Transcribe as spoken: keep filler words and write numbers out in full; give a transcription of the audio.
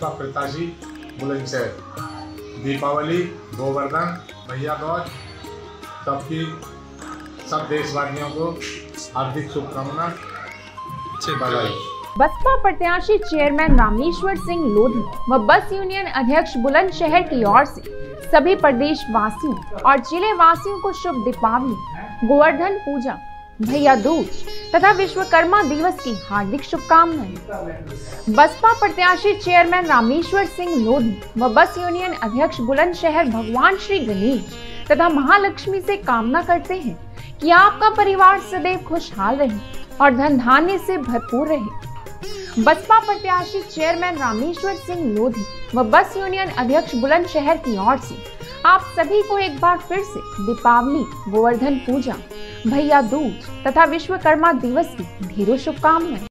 बसपा प्रत्याशी बुलंदशहर। दीपावली, गोवर्धन, भैया दूज, सबकी सब देशवासियों को हार्दिक शुभकामना, बधाई। बसपा प्रत्याशी चेयरमैन रामेश्वर सिंह लोधी व बस यूनियन अध्यक्ष बुलंदशहर की ओर से सभी प्रदेश वासियों और जिले वासियों को शुभ दीपावली, गोवर्धन पूजा, भैया दूज तथा विश्वकर्मा दिवस की हार्दिक शुभकामनाएं। बसपा प्रत्याशी चेयरमैन रामेश्वर सिंह लोधी व बस यूनियन अध्यक्ष बुलंदशहर भगवान श्री गणेश तथा महालक्ष्मी से कामना करते हैं कि आपका परिवार सदैव खुशहाल रहे और धन धान्य से भरपूर रहे। बसपा प्रत्याशी चेयरमैन रामेश्वर सिंह लोधी व बस यूनियन अध्यक्ष बुलंदशहर की ओर से आप सभी को एक बार फिर से दीपावली, गोवर्धन पूजा, भैया दूज तथा विश्वकर्मा दिवस की ढेरों शुभकामनाएं।